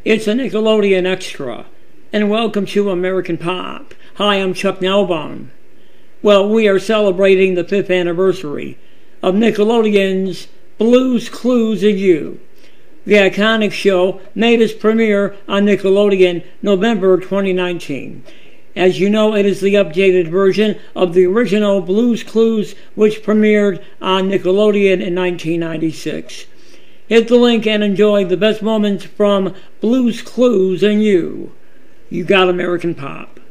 It's a Nickelodeon Extra, and welcome to American Pop. Hi, I'm Chuck Nalbon. Well, we are celebrating the 5th anniversary of Nickelodeon's Blue's Clues and You. The iconic show made its premiere on Nickelodeon November 2019. As you know, it is the updated version of the original Blue's Clues, which premiered on Nickelodeon in 1996. Hit the link and enjoy the best moments from Blue's Clues and You. You got American Pop.